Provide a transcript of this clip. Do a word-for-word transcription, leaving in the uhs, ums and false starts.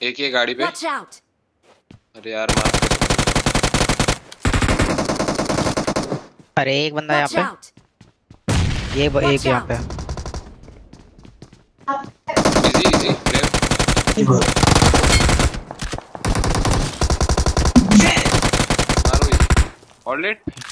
एक ही गाड़ी पे। Watch out! अरे यार मार। अरे एक बंदा यहाँ Watch पे, out! ये ब- एक Watch यहाँ out! पे। Easy easy player. मारो ये। All dead.